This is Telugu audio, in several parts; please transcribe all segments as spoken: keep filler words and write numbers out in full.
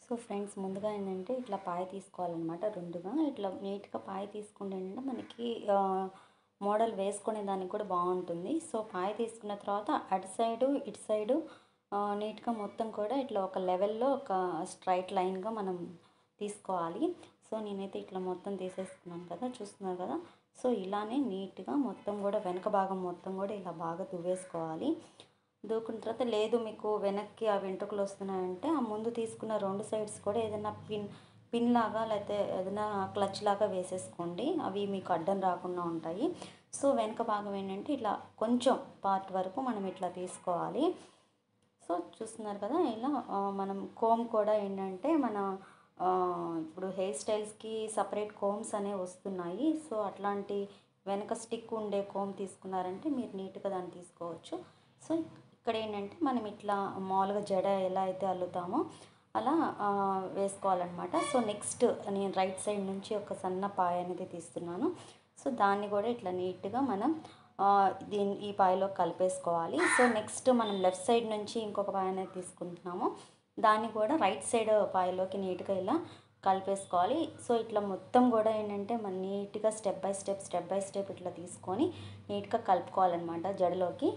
సో ఫ్రెండ్స్ ముందుగా ఏంటంటే ఇట్లా పాయ తీసుకోవాలన్నమాట. రెండుగా ఇట్లా నీట్గా పాయ తీసుకుంటే ఏంటంటే మనకి మోడల్ వేసుకునే దానికి కూడా బాగుంటుంది. సో పాయ తీసుకున్న తర్వాత అటు సైడు ఇటు సైడు నీట్గా మొత్తం కూడా ఇట్లా ఒక లెవెల్లో ఒక స్ట్రైట్ లైన్గా మనం తీసుకోవాలి. సో నేనైతే ఇట్లా మొత్తం తీసేసుకున్నాను కదా, చూస్తున్నారు కదా. సో ఇలానే నీట్గా మొత్తం కూడా వెనక భాగం మొత్తం కూడా ఇలా బాగా దువ్వేసుకోవాలి. దూకున్న తర్వాత లేదు మీకు వెనక్కి ఆ వెంట్రుకలు వస్తున్నాయంటే ఆ ముందు తీసుకున్న రెండు సైడ్స్ కూడా ఏదైనా పిన్ పిన్ లాగా లేకపోతే ఏదైనా క్లచ్ లాగా వేసేసుకోండి, అవి మీకు అడ్డం రాకుండా ఉంటాయి. సో వెనక భాగం ఏంటంటే ఇట్లా కొంచెం పార్ట్ వరకు మనం ఇట్లా తీసుకోవాలి. సో చూస్తున్నారు కదా, ఇలా మనం కోమ్ కూడా ఏంటంటే మన ఇప్పుడు హెయిర్ స్టైల్స్కి సపరేట్ కోమ్స్ అనేవి వస్తున్నాయి. సో అట్లాంటి వెనక స్టిక్ ఉండే కోమ్ తీసుకున్నారంటే మీరు నీట్గా దాన్ని తీసుకోవచ్చు. సో ఇక్కడ ఏంటంటే మనం ఇట్లా మామూలుగా జడ ఎలా అయితే అల్లుతామో అలా వేసుకోవాలన్నమాట. సో నెక్స్ట్ నేను రైట్ సైడ్ నుంచి ఒక సన్న పాయ అనేది తీస్తున్నాను. సో దాన్ని కూడా ఇట్లా నీట్గా మనం దీని ఈ పాయలో కలిపేసుకోవాలి. సో నెక్స్ట్ మనం లెఫ్ట్ సైడ్ నుంచి ఇంకొక పాయ అనేది తీసుకుంటున్నాము, దాన్ని కూడా రైట్ సైడ్ పాయలోకి నీట్గా ఇలా కలిపేసుకోవాలి. సో ఇట్లా మొత్తం కూడా ఏంటంటే మనం నీట్గా step by step step by step ఇట్లా తీసుకొని నీట్గా కలుపుకోవాలన్నమాట జడలోకి.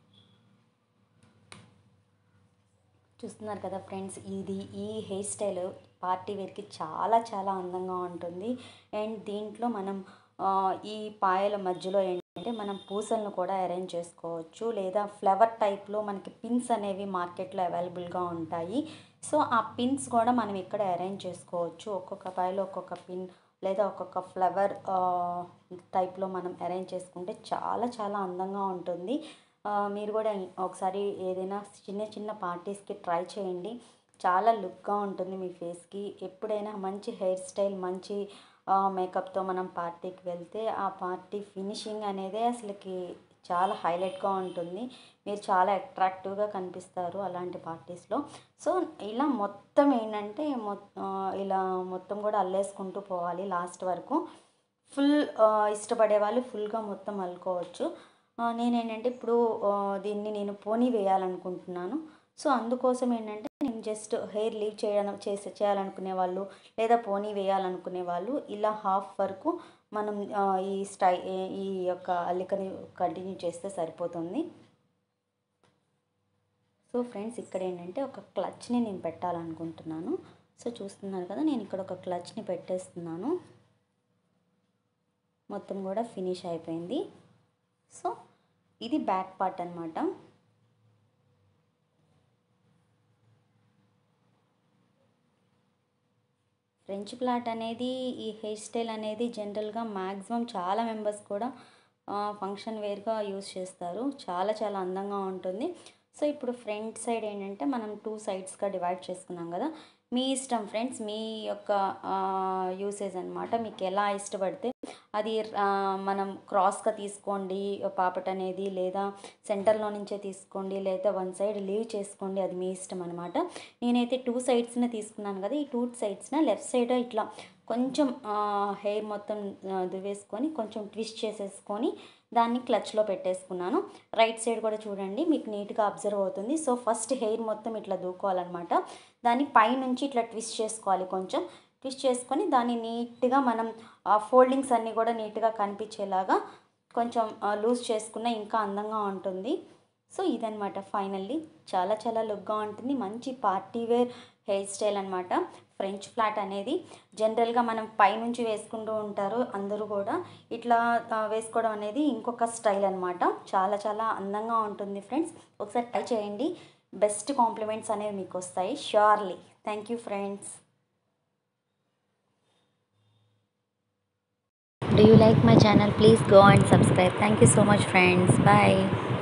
చూస్తున్నారు కదా ఫ్రెండ్స్, ఇది ఈ హెయిర్ స్టైల్ పార్టీ వేర్కి చాలా చాలా అందంగా ఉంటుంది. అండ్ దీంట్లో మనం ఈ పాయల మధ్యలో ఏంటంటే మనం పూసలను కూడా అరేంజ్ చేసుకోవచ్చు, లేదా ఫ్లవర్ టైప్లో మనకి పిన్స్ అనేవి మార్కెట్లో అవైలబుల్గా ఉంటాయి. సో ఆ పిన్స్ కూడా మనం ఇక్కడ అరేంజ్ చేసుకోవచ్చు. ఒక్కొక్క పాయలో ఒక్కొక్క పిన్ లేదా ఒక్కొక్క ఫ్లవర్ టైప్లో మనం అరేంజ్ చేసుకుంటే చాలా చాలా అందంగా ఉంటుంది. మీరు కూడా ఒకసారి ఏదైనా చిన్న చిన్న పార్టీస్కి ట్రై చేయండి, చాలా లుక్గా ఉంటుంది మీ ఫేస్కి. ఎప్పుడైనా మంచి హెయిర్ స్టైల్ మంచి మేకప్తో మనం పార్టీకి వెళ్తే ఆ పార్టీ ఫినిషింగ్ అనేది అసలుకి చాలా హైలైట్గా ఉంటుంది. మీరు చాలా అట్రాక్టివ్గా కనిపిస్తారు అలాంటి పార్టీస్లో. సో ఇలా మొత్తం ఏంటంటే ఇలా మొత్తం కూడా అల్లేసుకుంటూ పోవాలి లాస్ట్ వరకు. ఫుల్ ఇష్టపడే వాళ్ళు ఫుల్గా మొత్తం అల్లుకోవచ్చు. నేనేంటంటే ఇప్పుడు దీన్ని నేను పోనీ వేయాలనుకుంటున్నాను. సో అందుకోసం ఏంటంటే నేను జస్ట్ హెయిర్ లీవ్ చేయడం చేసి చేయాలనుకునే వాళ్ళు లేదా పోనీ వేయాలనుకునే వాళ్ళు ఇలా హాఫ్ వరకు మనం ఈ స్టై ఈ యొక్క అల్లికని కంటిన్యూ చేస్తే సరిపోతుంది. సో ఫ్రెండ్స్ ఇక్కడ ఏంటంటే ఒక క్లచ్ని నేను పెట్టాలనుకుంటున్నాను. సో చూస్తున్నారు కదా, నేను ఇక్కడ ఒక క్లచ్ని పెట్టేస్తున్నాను. మొత్తం కూడా ఫినిష్ అయిపోయింది. సో ఇది బ్యాక్ పార్ట్ అన్నమాట. ఫ్రెంచ్ ప్లాట్ అనేది ఈ హెయిర్ స్టైల్ అనేది జనరల్గా మ్యాక్సిమం చాలా మెంబర్స్ కూడా ఫంక్షన్ వేర్గా యూజ్ చేస్తారు. చాలా చాలా అందంగా ఉంటుంది. సో ఇప్పుడు ఫ్రంట్ సైడ్ ఏంటంటే మనం టూ సైడ్స్గా డివైడ్ చేసుకున్నాం కదా, మీ ఇష్టం ఫ్రెండ్స్, మీ యొక్క యూసేజ్ అనమాట. మీకు ఎలా ఇష్టపడితే అది మనం క్రాస్గా తీసుకోండి పాపట్ అనేది, లేదా సెంటర్లో నుంచే తీసుకోండి, లేదా వన్ సైడ్ లీవ్ చేసుకోండి, అది మీ ఇష్టం అనమాట. నేనైతే టూ సైడ్స్నే తీసుకున్నాను కదా, ఈ టూ సైడ్స్న లెఫ్ట్ సైడ్ ఇట్లా కొంచెం హెయిర్ మొత్తం దువ్వేసుకొని కొంచెం ట్విస్ట్ చేసేసుకొని దాన్ని క్లచ్లో పెట్టేసుకున్నాను. రైట్ సైడ్ కూడా చూడండి, మీకు నీట్గా అబ్జర్వ్ అవుతుంది. సో ఫస్ట్ హెయిర్ మొత్తం ఇట్లా దూకోవాలన్నమాట. దాన్ని పైనుంచి ఇట్లా ట్విస్ట్ చేసుకోవాలి, కొంచెం ట్విస్ట్ చేసుకొని దాన్ని నీట్గా మనం ఫోల్డింగ్స్ అన్నీ కూడా నీట్గా కనిపించేలాగా కొంచెం లూజ్ చేసుకున్న ఇంకా అందంగా ఉంటుంది. సో ఇదనమాట ఫైనల్లీ చాలా చాలా లుక్గా ఉంటుంది. మంచి పార్టీ వేర్ హెయిర్ స్టైల్ అనమాట ఫ్రెంచ్ ఫ్లాట్ అనేది. జనరల్గా మనం పైనుంచి వేసుకుంటూ ఉంటారు అందరూ కూడా, ఇట్లా వేసుకోవడం అనేది ఇంకొక స్టైల్ అనమాట. చాలా చాలా అందంగా ఉంటుంది ఫ్రెండ్స్. ఒకసారి ట్రై చేయండి, బెస్ట్ కాంప్లిమెంట్స్ అనేవి మీకు వస్తాయి surely. Thank you friends. Do you like my channel? Please go and subscribe. Thank you so much friends. Bye.